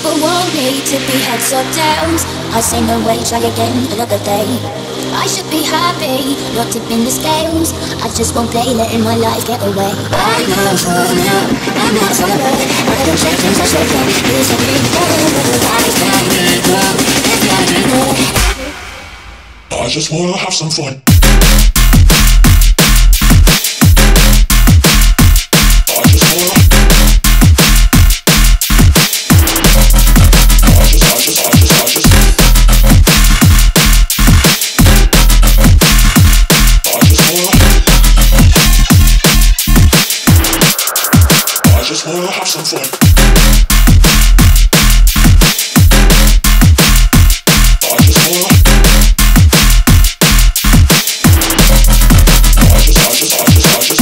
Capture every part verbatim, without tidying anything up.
people want me to be heads or downs. I say no way, try again another day. I should be happy, not tipping the scales. I just won't play, letting my life get away. I'm not falling out, I'm not falling out. I don't shake things, I shake them. Please don't be I can't be wrong, if I do know. I just wanna have some fun. just wanna have some fun. I just wanna. I just, I just, I just, I just.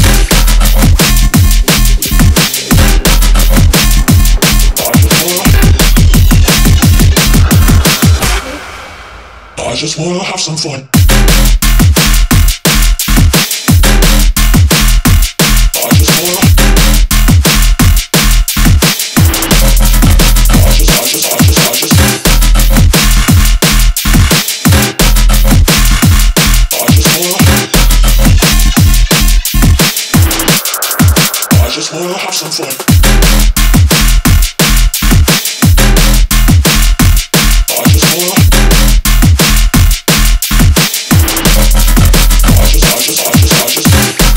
I just wanna have some fun. Just wanna have some fun. I just wanna. I just, I just, I just, I just.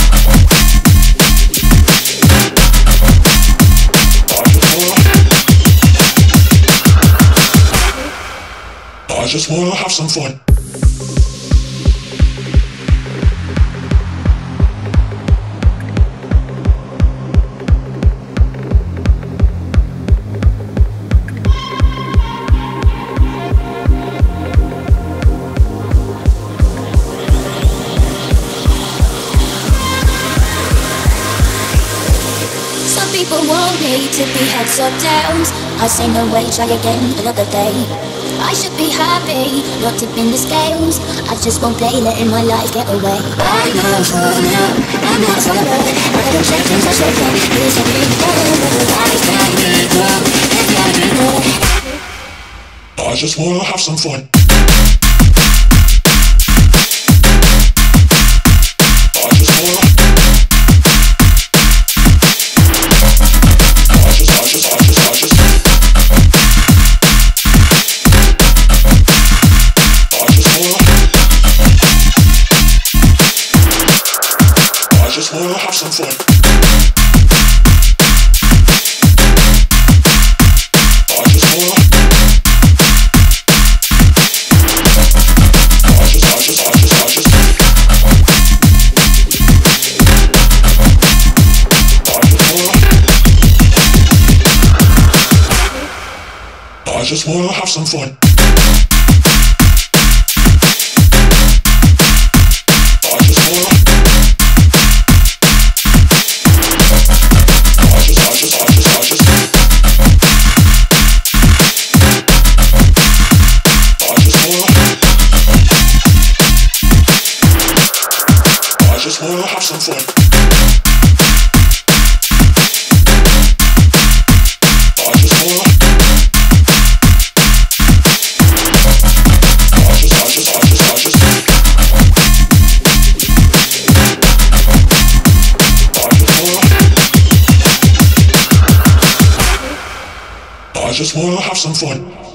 I just wanna. I just wanna have some fun. People want me to be heads or downs. I say no way, try again another day. I should be happy, not tipping the scales. I just won't play, letting my life get away. I'm not falling out, I'm not falling out. I don't shake things, I shake them. Please don't be I can't be wrong, if I do know. I just wanna have some fun. I just wanna. I just wanna have some fun. I just wanna. I just, I just, I just, I just. I just wanna have some fun. I just wanna. I just wanna have some fun. I just wanna. I just, I just, I just, I just. I just wanna. I just wanna have some fun.